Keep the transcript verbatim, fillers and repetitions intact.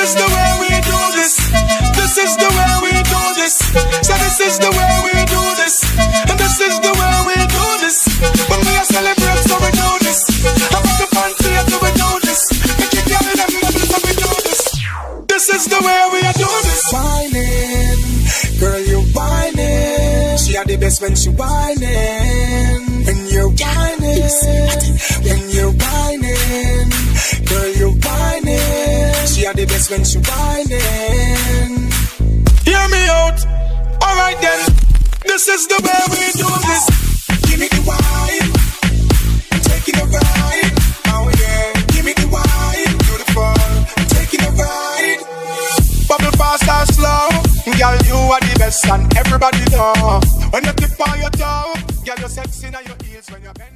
is the way we do this. This is the way we do this. So this is the way we do this. And this is the way we do this. When we are celebrate, so we do this. I want to fancy it, so we do this. Make it girl in them levels, so we do this. This is the way we are doing this. Whining, girl, you whining. She are the best when she whining. When you're whining, when you're whining, girl, you whining. She are the best when she whining. Hear me out. Alright then. This is the way we do this. Give me the wine. I'm taking a ride. Oh yeah. Give me the wine. Beautiful. I'm taking a ride. Bubble fast or slow. Girl, you are the best and everybody know. When you tip on your toe, girl, you're sexy and your heels when you're bending.